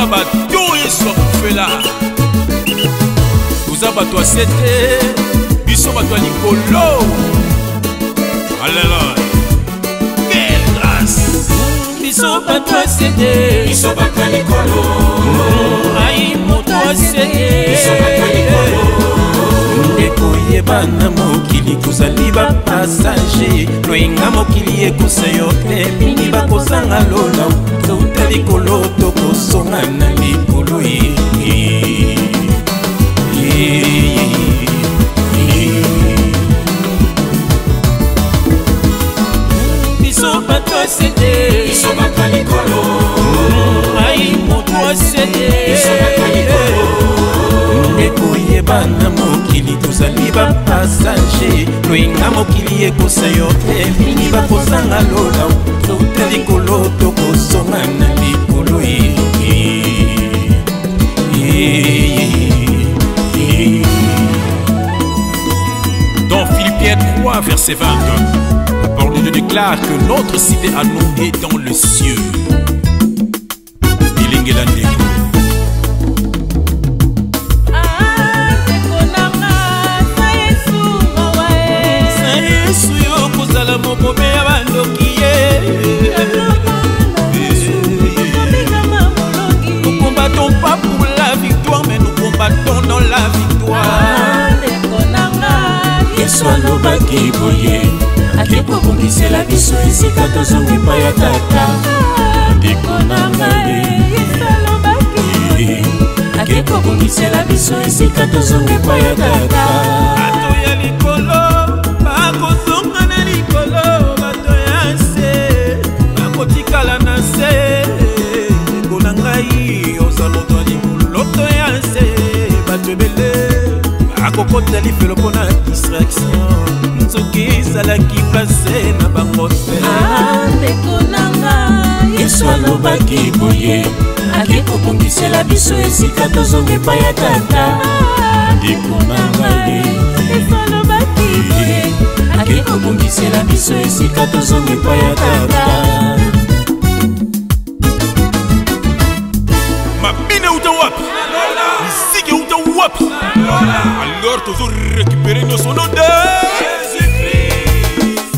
toza bato yesu akufela toza bato ya sete biso bato ya likolo. Alléluia. Quelle grâce. Biso bato ya sete biso bato ya likolo. Ai moto ya sete biso bato ya likolo. Ekoyebana mokili tozali bapasage loyenga mokili ekosa yo te mingi bakozanga lola zauta likolo tokosonga na likolo biso bato asede biso bato ya likolo. ai moto asede biso bato ya likolo. Ekoyebana mokili tozali bapasage loyenga mokili ekosa yo te mingi bakozanga lola zauta likolo tokosonga na likolo Dans Philippiens 3 verset 20, la parole de Dieu déclare que notre cité à nous est dans le cieux. Nous combattons pas pour la victoire, mais nous combattons dans la victoire. Yesu alobaki boye akekobongisela biso esika tozongi epai ya tata. Ndeko na ngai akekobongisela biso esika tozongi epai ya tata. Bato ya likolo bakozonga na likolo, bato ya se bakotikala na se. Ndeko na ngai oza moto ya likolo to ya se. Bato ebele bakokota lifelo mpona distraction nzoki ezalaki place na bango te. Ndeko na ngai Yesu alobaki boye akekobongisela biso esika tozonga epai ya tata. Ndeko na ngai akekobongisela biso esika tozonga epai ya tata. Mabine uta wapi? Misiki uta wapi? Alors tozo récupérer nos son nom de Jésus-Christ.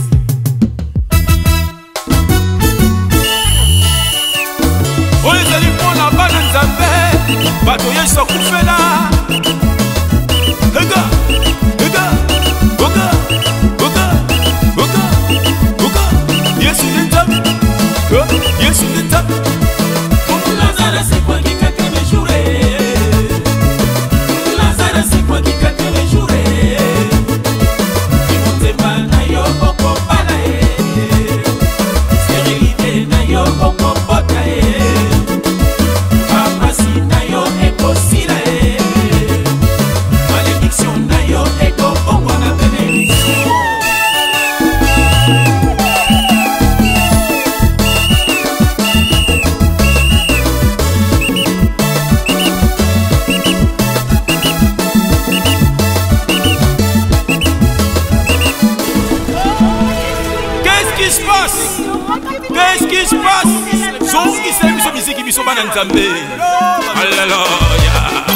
On les a dit pour la banane nzambe bato yesu akufela. Ega ega oga oga oga oga yesu ni nzambe yesu ni nzambe. Lazare c'est quoi qui qu'a te juré? Lazare c'est quoi qui qu'a te juré? Kimotema na yo boko bala sterilité na yo boko bota pharmacie na yo ekosila malédiction na yo eko bongo na bénédiction. Qu'est-ce qui se passe? Zongi c'est biso misiki biso bana nzambe. Alléluia.